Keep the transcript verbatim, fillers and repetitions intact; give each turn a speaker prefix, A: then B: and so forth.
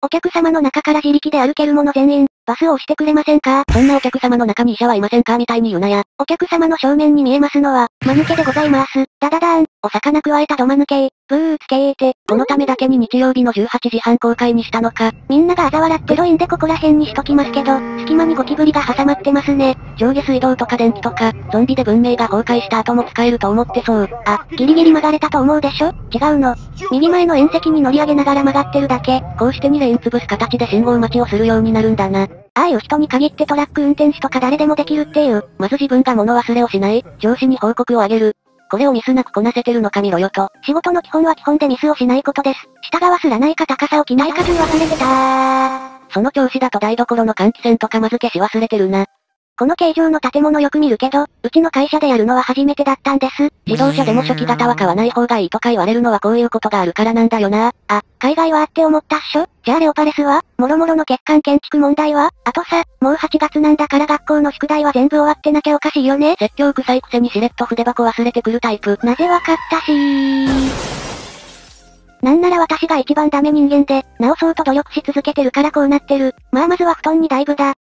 A: お客様の中から自力で歩ける者全員、バスを押してくれませんか？
B: そんなお客様の中に医者はいませんかみたいに言うなや。
A: お客様の正面に見えますのは、間抜けでございます。ダダダーン、お魚くわえたどまぬけー、ブーつけーて、
B: このためだけに日曜日のじゅうはちじはん公開にしたのか。
A: みんなが嘲笑ってロインでここら辺にしときますけど、隙間にゴキブリが挟まってますね。
B: 上下水道とか電気とか、ゾンビで文明が崩壊した後も使えると思ってそう。
A: あ、ギリギリ曲がれたと思うでしょ？違うの。右前の縁石に乗り上げながら曲がってるだけ。
B: こうしてにレーン潰す形で信号待ちをするようになるんだな。
A: ああいう人に限ってトラック運転手とか誰でもできるっていう。
B: まず自分が物忘れをしない、上司に報告をあげる。これをミスなくこなせてるのか見ろよと。
A: 仕事の基本は基本でミスをしないことです。下側すらないか高さを着ないか順忘れてたー。
B: その調子だと台所の換気扇とかまず消し忘れてるな。
A: この形状の建物よく見るけど、うちの会社でやるのは初めてだったんです。
B: 自動車でも初期型は買わない方がいいとか言われるのはこういうことがあるからなんだよな。
A: あ、海外はあって思ったっしょ？じゃあレオパレスは？もろもろの欠陥建築問題は？あとさ、もうはちがつなんだから学校の宿題は全部終わってなきゃおかしいよね。
B: 説教臭いくせにしれっと筆箱忘れてくるタイプ。
A: なぜわかったしー。なんなら私が一番ダメ人間で、直そうと努力し続けてるからこうなってる。まあまずは布団にダイブだ。